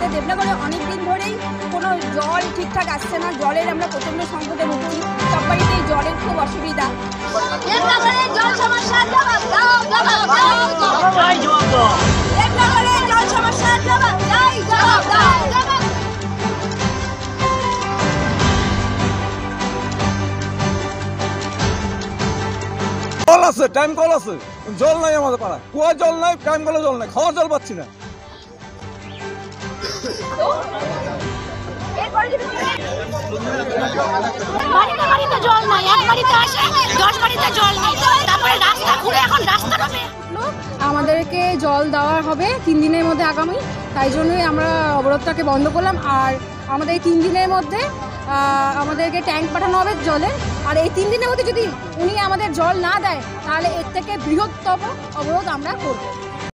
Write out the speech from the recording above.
আমাদের দেবনগরে অনেক দিন ধরেই কোনো জল ঠিকঠাক আসছে না, জলের আমরা প্রচণ্ড সংকটে ভুগছি, সব বাড়িতেই জলের খুব অসুবিধা। জল সমস্যার জবাব দাও, জবাব দাও, দেবনগরে জল সমস্যার জবাব চাই, জবাব দাও। কল আছে, টাইম কল আছে, জল নাই আমাদের পাড়ায়, কুয়ার জল নাই, টাইম কলে জল নাই, খাওয়ার জল পাচ্ছি না। বাড়িতে বাড়িতে জল নাই, এক বাড়িতে আসে 10 বাড়িতে জল নেই, তারপরে রাস্তা ঘুরে এখন রাস্তা হবে। আমাদেরকে জল দেওয়া হবে 3 দিনের মধ্যে আগামী, তাই জন্যই আমরা অবরোধটাকে বন্ধ করলাম। আর আমাদের এই 3 দিনের মধ্যে আমাদেরকে ট্যাঙ্ক পাঠানো হবে জলের, আর এই 3 দিনের মধ্যে যদি উনি আমাদের জল না দেয় তাহলে এর থেকে বৃহত্তম অবরোধ আমরা করব।